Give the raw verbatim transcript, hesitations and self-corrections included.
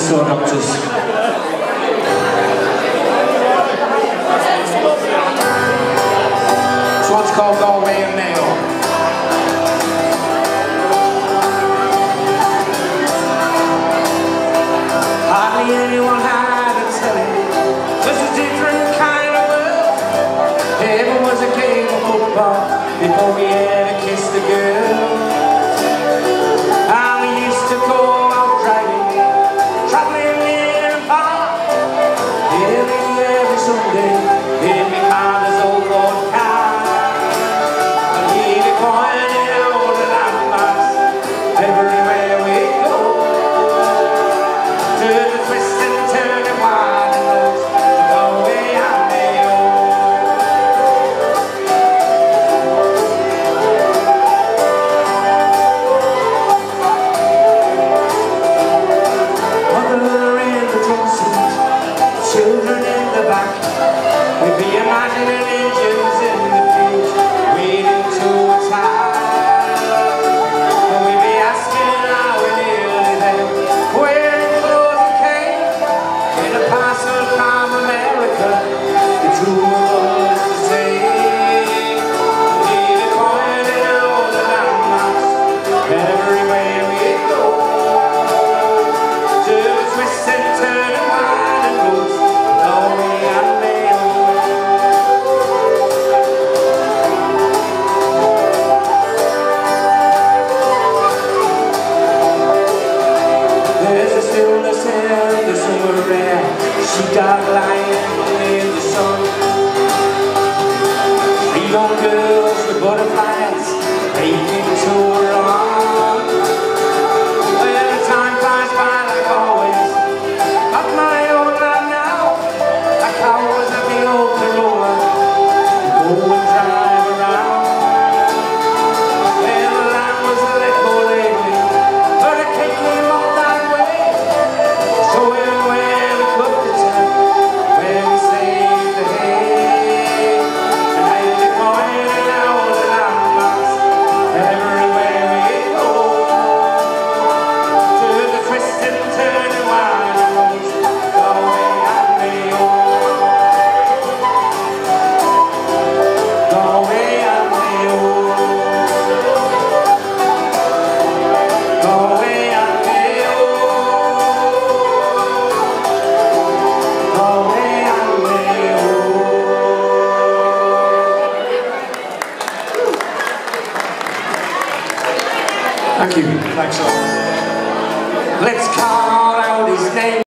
so, doctors. This one's called Galway and Mayo. Hardly anyone had to tell it. Just a different kind of world. Heaven was a game of football before we ever kissed a girl. And we used to go out driving, traveling near and far. Every, every Sunday in my father's old road car. And he'd be pointing out the landmarks everywhere we go. To the twist and turn and winding roads, to Galway and Mayo. Mother in the front seat, children in the back. We'd be imagining engines in the field, waiting to attack. And we'd be asking how we nearly there, wearing clothes and cane, in a parcel from America, the two of us to take. We'd be pointing out the landmarks everywhere we go. To the twist and turn and winding roads, Galway and Mayo. There's a stillness in the summer air, sheepdog lying in the sun. Three young girls with butterflies making to run. Well, the time flies by like always. Up my own land now, like I was at the old Corolla. Go and drive around. Well, the land was a little lately, but I came up that way, showing where we cooked the tent, where we saved the hay. And I'd be pointing out the landmarks everywhere we go. To the twist and turn and winding roads, Galway and Mayo. Galway and Mayo. Galway and Mayo. Galway and Mayo. Thank you. Thanks all. Let's call out his name.